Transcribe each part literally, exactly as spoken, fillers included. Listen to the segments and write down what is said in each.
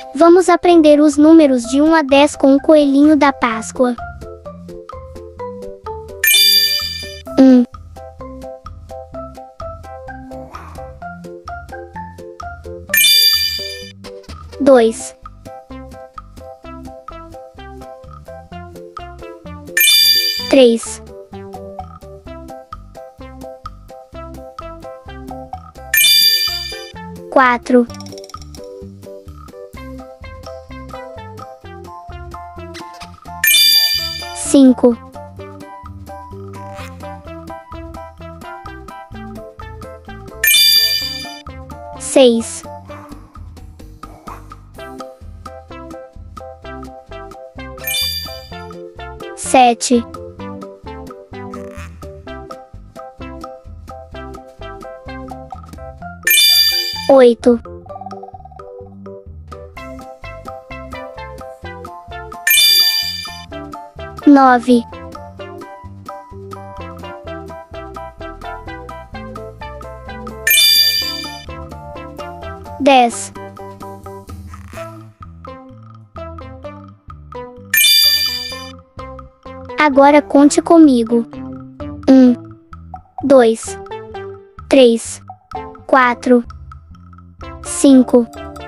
Vamos aprender os números de um a dez com o coelhinho da Páscoa. um. dois. três. quatro. cinco. seis. Sete. Oito. Nove. Dez. Agora conte comigo. Um, dois, três, quatro, cinco,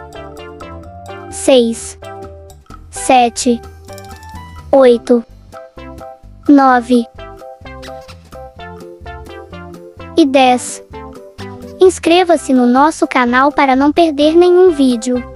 seis, sete, oito, nove e dez. Inscreva-se no nosso canal para não perder nenhum vídeo.